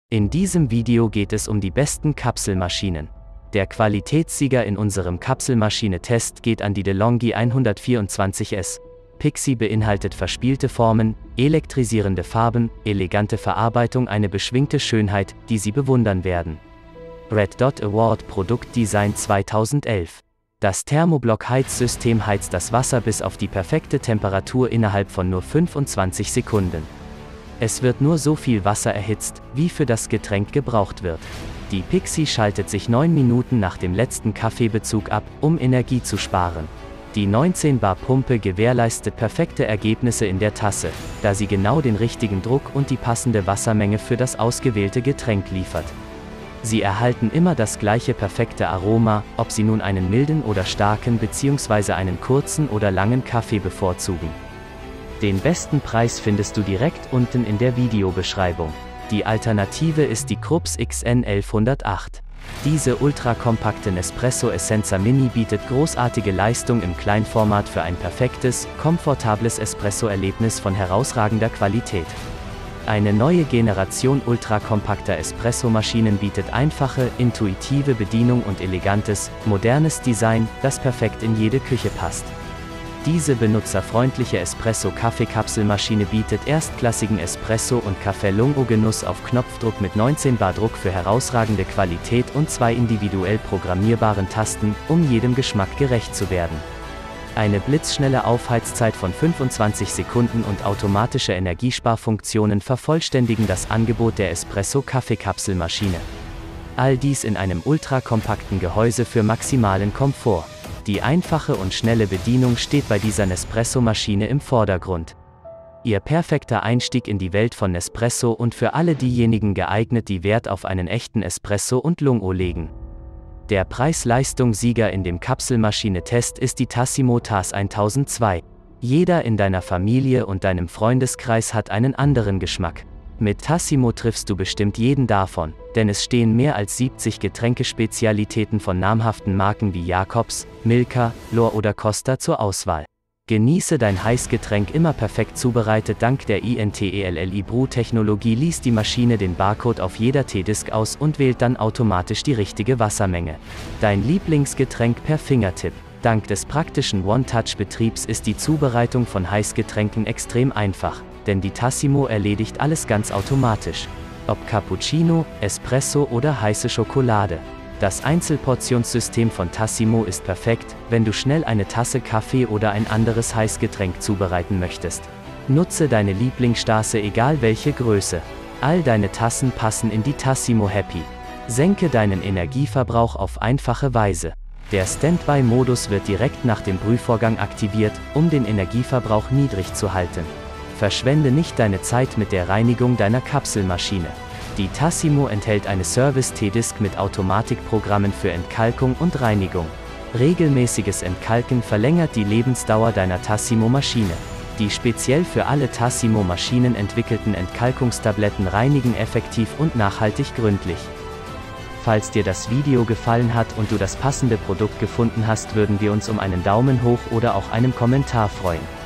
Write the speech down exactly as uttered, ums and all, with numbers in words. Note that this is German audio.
In diesem Video geht es um die besten Kapselmaschinen. Der Qualitätssieger in unserem Kapselmaschine-Test geht an die DeLonghi hundertvierundzwanzig S. Pixie beinhaltet verspielte Formen, elektrisierende Farben, elegante Verarbeitung, eine beschwingte Schönheit, die Sie bewundern werden. Red Dot Award Produktdesign zweitausendelf. Das Thermoblock-Heizsystem heizt das Wasser bis auf die perfekte Temperatur innerhalb von nur fünfundzwanzig Sekunden. Es wird nur so viel Wasser erhitzt, wie für das Getränk gebraucht wird. Die Pixie schaltet sich neun Minuten nach dem letzten Kaffeebezug ab, um Energie zu sparen. Die neunzehn Bar Pumpe gewährleistet perfekte Ergebnisse in der Tasse, da sie genau den richtigen Druck und die passende Wassermenge für das ausgewählte Getränk liefert. Sie erhalten immer das gleiche perfekte Aroma, ob Sie nun einen milden oder starken bzw. einen kurzen oder langen Kaffee bevorzugen. Den besten Preis findest du direkt unten in der Videobeschreibung. Die Alternative ist die Krups X N elfhundertacht. Diese ultrakompakte Nespresso Essenza Mini bietet großartige Leistung im Kleinformat für ein perfektes, komfortables Espresso-Erlebnis von herausragender Qualität. Eine neue Generation ultrakompakter Espresso-Maschinen bietet einfache, intuitive Bedienung und elegantes, modernes Design, das perfekt in jede Küche passt. Diese benutzerfreundliche Espresso-Kaffeekapselmaschine bietet erstklassigen Espresso- und Kaffee-Lungo-Genuss auf Knopfdruck mit neunzehn Bar Druck für herausragende Qualität und zwei individuell programmierbaren Tasten, um jedem Geschmack gerecht zu werden. Eine blitzschnelle Aufheizzeit von fünfundzwanzig Sekunden und automatische Energiesparfunktionen vervollständigen das Angebot der Espresso-Kaffeekapselmaschine. All dies in einem ultrakompakten Gehäuse für maximalen Komfort. Die einfache und schnelle Bedienung steht bei dieser Nespresso-Maschine im Vordergrund. Ihr perfekter Einstieg in die Welt von Nespresso und für alle diejenigen geeignet, die Wert auf einen echten Espresso und Lungo legen. Der Preis-Leistung-Sieger in dem Kapselmaschine-Test ist die Tassimo TAS tausendzwei. Jeder in deiner Familie und deinem Freundeskreis hat einen anderen Geschmack. Mit Tassimo triffst du bestimmt jeden davon, denn es stehen mehr als siebzig Getränkespezialitäten von namhaften Marken wie Jacobs, Milka, L'Or oder Costa zur Auswahl. Genieße dein Heißgetränk immer perfekt zubereitet. Dank der INTELLI-Brew-Technologie liest die Maschine den Barcode auf jeder Teedisk aus und wählt dann automatisch die richtige Wassermenge. Dein Lieblingsgetränk per Fingertipp. Dank des praktischen One-Touch-Betriebs ist die Zubereitung von Heißgetränken extrem einfach, denn die Tassimo erledigt alles ganz automatisch. Ob Cappuccino, Espresso oder heiße Schokolade. Das Einzelportionssystem von Tassimo ist perfekt, wenn du schnell eine Tasse Kaffee oder ein anderes Heißgetränk zubereiten möchtest. Nutze deine Lieblingsstaße, egal welche Größe. All deine Tassen passen in die Tassimo Happy. Senke deinen Energieverbrauch auf einfache Weise. Der Standby-Modus wird direkt nach dem Brühvorgang aktiviert, um den Energieverbrauch niedrig zu halten. Verschwende nicht deine Zeit mit der Reinigung deiner Kapselmaschine. Die Tassimo enthält eine Service-Teedisk mit Automatikprogrammen für Entkalkung und Reinigung. Regelmäßiges Entkalken verlängert die Lebensdauer deiner Tassimo-Maschine. Die speziell für alle Tassimo-Maschinen entwickelten Entkalkungstabletten reinigen effektiv und nachhaltig gründlich. Falls dir das Video gefallen hat und du das passende Produkt gefunden hast, würden wir uns um einen Daumen hoch oder auch einen Kommentar freuen.